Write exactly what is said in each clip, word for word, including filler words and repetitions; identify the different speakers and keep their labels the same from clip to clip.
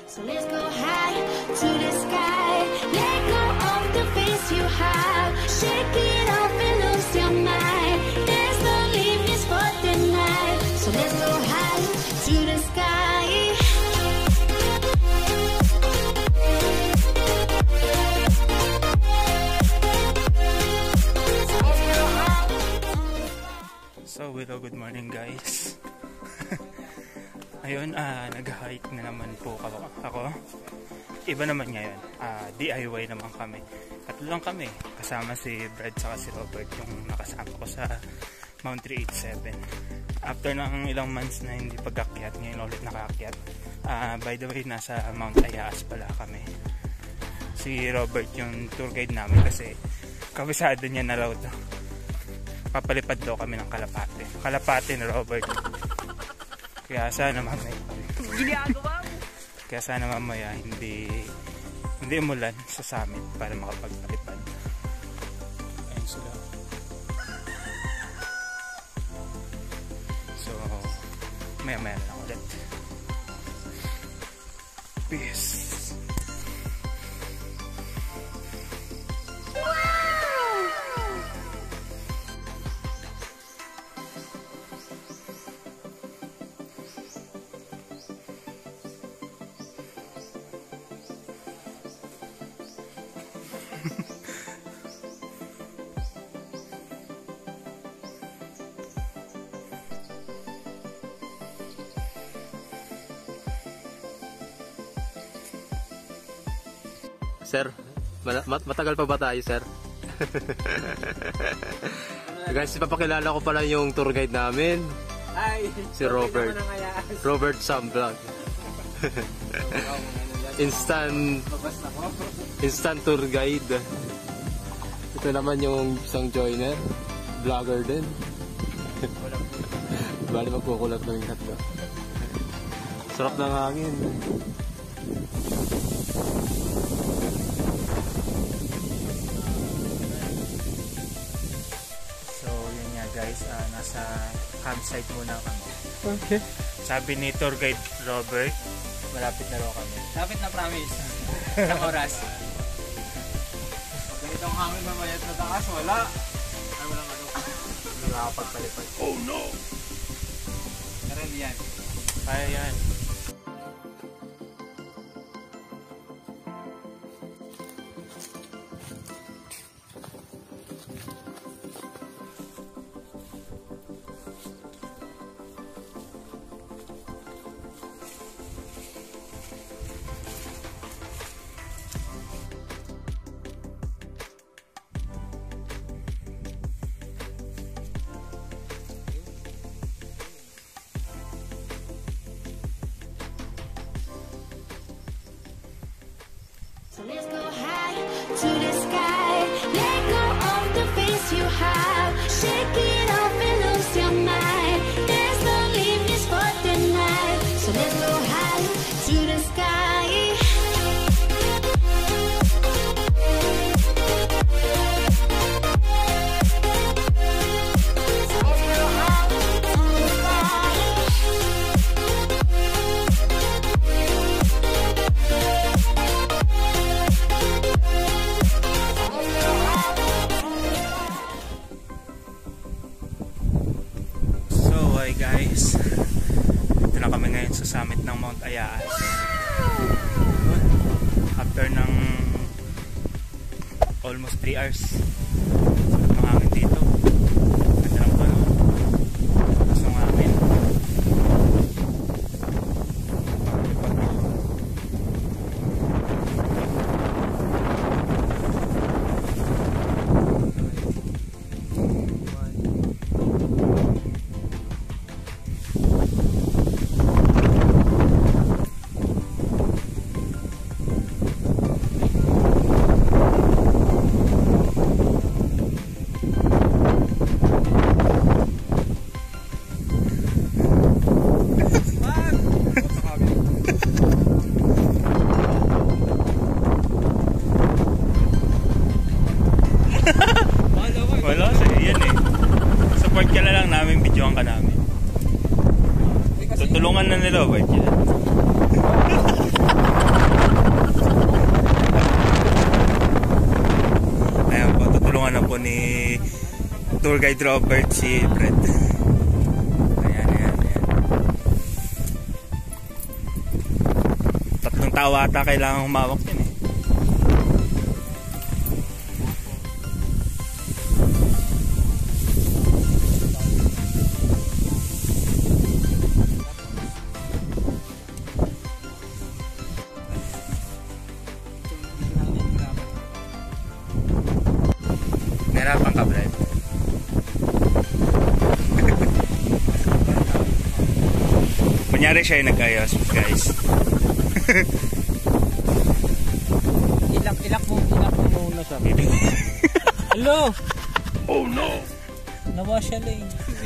Speaker 1: So let's go high to the sky. Let go of the face you have. Shake it off and lose your mind. There's no limits for the night. So let's go high to the sky.
Speaker 2: So hello, good morning guys. Ayun, ah, nag-hike na naman po ako. ako. Iba naman ngayon, ah, D I Y naman kami. Tatlo lang kami, kasama si Bred saka si Robert, yung nakasama ko sa Mount three eighty-seven. After ng ilang months na hindi pagkakyat, ngayon ulit nakakyat. Ah, by the way, nasa Mount Ayaas pala kami. Si Robert yung tour guide namin kasi kabisado niya na raw to. Papalipad daw kami ng Kalapate. Kalapate na Robert. Kaya sana mamaya. Kaya sana mamaya hindi hindi umulan sa summit para makapagpalipad. Ayun sila. So, maya maya lang ulit. Peace.
Speaker 3: Sir, mat matagal pa ba tayo, sir? Guys, papakilala ko pala yung tour guide namin.
Speaker 4: Ay,
Speaker 3: si Robert. Robert Sam Vlog. Instant Instant tour guide. Ito naman yung isang joiner, vlogger din. Bali magkukulat ng tatlo. Sarap ng hangin.
Speaker 2: Guys, uh, nasa campsite muna kami.
Speaker 3: Okay.
Speaker 2: Sabi ni tour guide Robert, malapit na raw kami.
Speaker 4: Lapit na, promise. Isang oras. Ganito ang hangin mamaya at natakas, wala. Ay, walang ano.
Speaker 2: Nakakapagpalipad. Oh no!
Speaker 4: Karel yan.
Speaker 2: Kaya yan.
Speaker 1: So let's go high to the sky. Let go of the face you have. Shake it off and lose your mind. There's no limits for the night. So let's go high to the sky.
Speaker 2: Guys, dito na kami ngayon sa summit ng Mount Ayaas. After ng almost three hours ng hangin dito. Ganda lang pa no? Tapos ng hangin. Tutulungan na nila, wait yan. tour guide Robert, si Bred. Ayan, ayan, ayan. Tatlong tao ata kailangan humawak din eh. Nahirapan ka, Bred? Kunyari siya yung nag-ayos, guys.
Speaker 3: Ilak, ilak mo, ilak mo muna siya. Hello!
Speaker 2: Oh no!
Speaker 3: Nawa siya lang.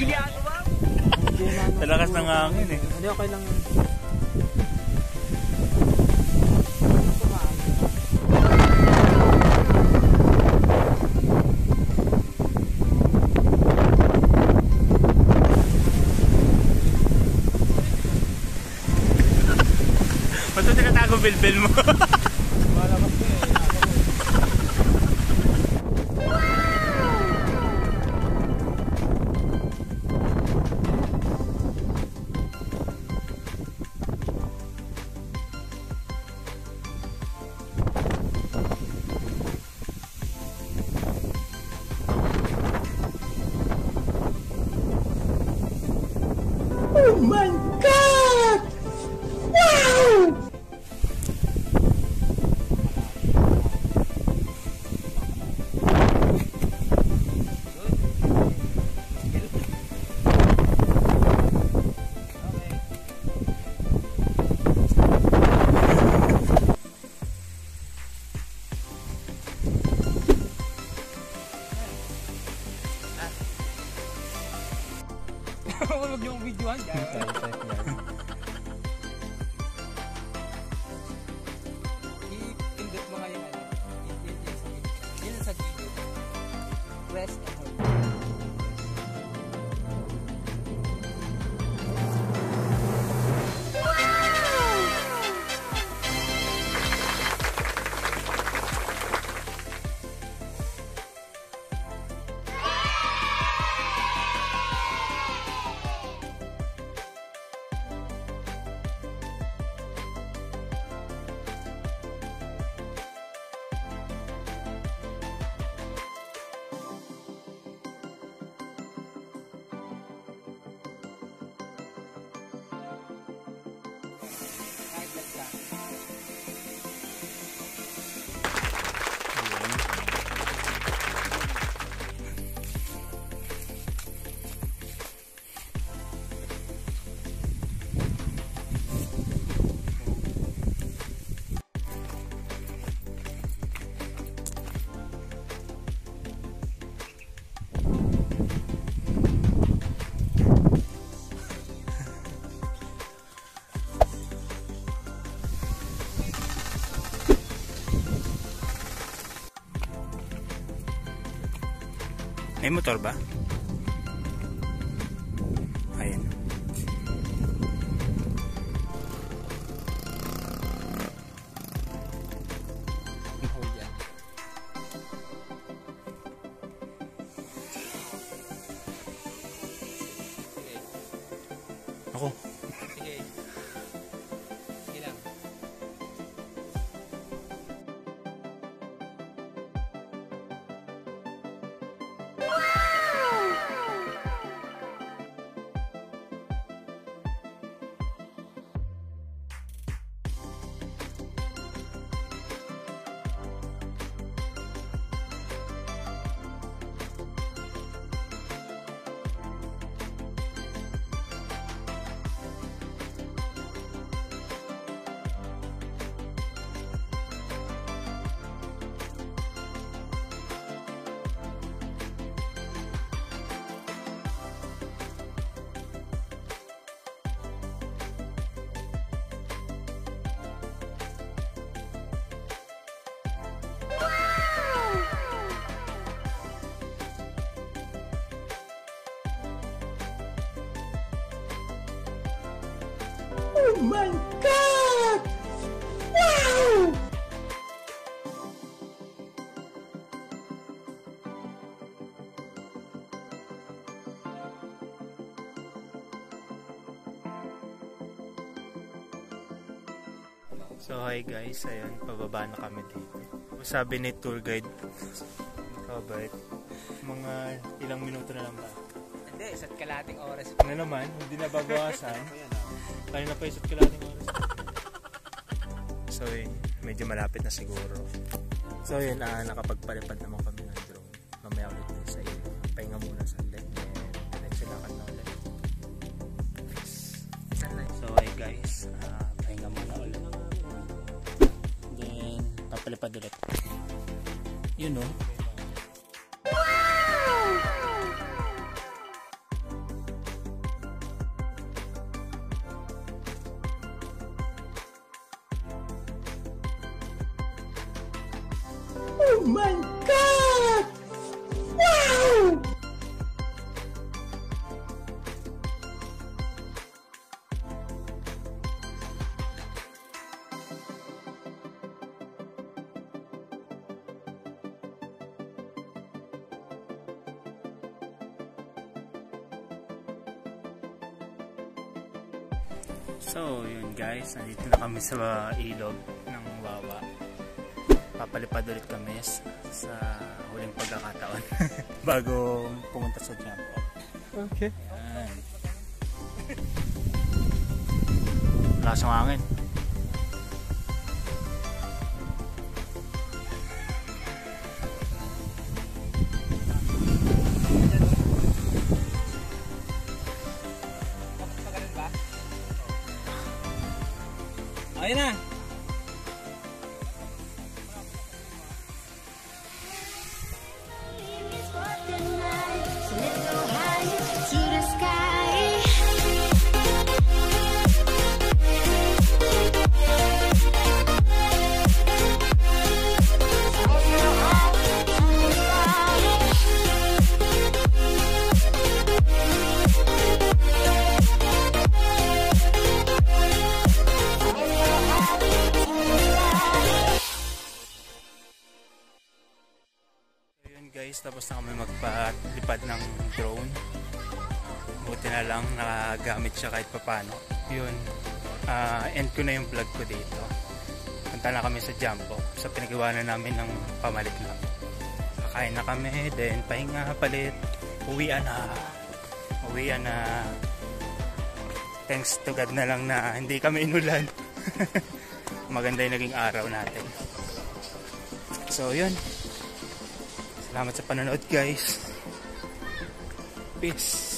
Speaker 2: Talakas ng hangin eh.
Speaker 3: Hindi, okay lang.
Speaker 2: Ba't ito tinatago bilbil mo?
Speaker 3: Malabas ko eh.
Speaker 1: Oh my God! Wow!
Speaker 3: Huwag yung videohan dyan. I-pindot mo nga yung ano. Yun sa gilid. Press and hold.
Speaker 2: May motor ba? Ayan. Ako.
Speaker 3: Sige. Sige lang.
Speaker 1: Oh my God! Wow!
Speaker 2: So hi guys, ayun, pababa na kami dito. Sabi ni tour guide, Robert, mga ilang minuto na lang ba?
Speaker 3: Hindi, isa't kalating oras.
Speaker 2: Ano naman, hindi na babawasan. Kaya na pa isa't kalating oras. So yun, medyo malapit na siguro. So yun, ah, nakapagpalipad naman kami ng drone. Mamaya ulit din sa iyo. Pahinga muna sa ulit. Diretso lakad na ulit. So hi guys, uh, pahinga muna ulit. Then, papalipad ulit. Yun o.
Speaker 1: Oh my God! Wow!
Speaker 2: So yun guys, nandito na kami sa ilog ng Wawa. Papalipad ulit kami sa huling pagkakataon bago pumunta sa jump off. Okay. Ayan. Lakas ng hangin.
Speaker 3: Ayun na!
Speaker 1: So let's go high to the sky.
Speaker 2: Guys, tapos na kami magpalipad ng drone. Buti na lang nakagamit siya kahit papano. Yun, uh, end ko na yung vlog ko dito. Punta na kami sa jump off. Sa pinag-iwanan namin ng pamalit lang. Kakain na kami, then pahinga, palit. Uwian na. Uwian na. Thanks to God na lang na hindi kami inulan. Maganda yung naging araw natin. So yun. Salamat sa panonood guys. Peace.